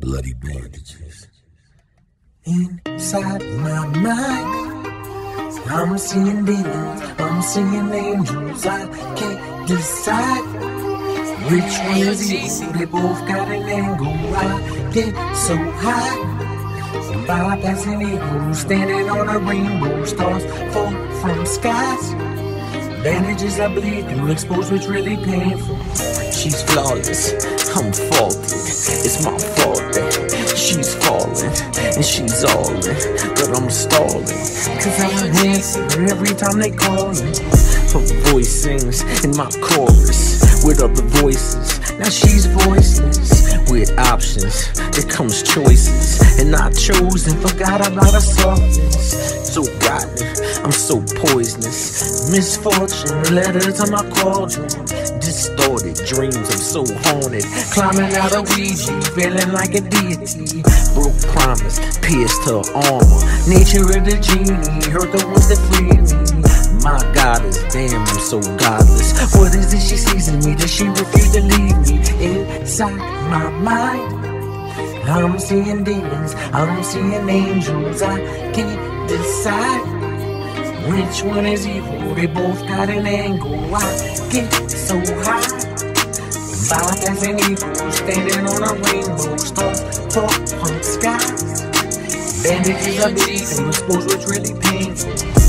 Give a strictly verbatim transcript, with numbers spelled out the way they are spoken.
bloody bandages. Inside my mind, I'm seeing demons, I'm seeing angels. I can't decide which one is evil. They both got an angle. I get so high, bypassing evil, standing on a rainbow. Stars fall from skies, bandages I bleed through, exposed what's really painful. She's flawless, I'm faulty. It's my fault that she's falling and she's all in, but I'm stalling, cause I answer every time they call me. Her voice sings in my chorus with other voices. Now she's voiceless with options. There comes choices, and I chose and forgot about her softness. So rotten, I'm so poisonous. Misfortune, letters on my cauldron. Distorted dreams, I'm so haunted. Climbing out of Ouija, feeling like a deity. Broke promise, pierced her armor. Nature of the genie, hurt the ones that freed me. My goddess, damn, I'm so godless. What is it she sees in me? Does she refuse to leave me? Inside my mind, I'm seeing demons, I'm seeing angels. I can't decide which one is evil. They both got an angle. I get so high, bypassing evil, standing on a rainbow. Stars fall from skies, bandages I bleed through, expose what's really painful.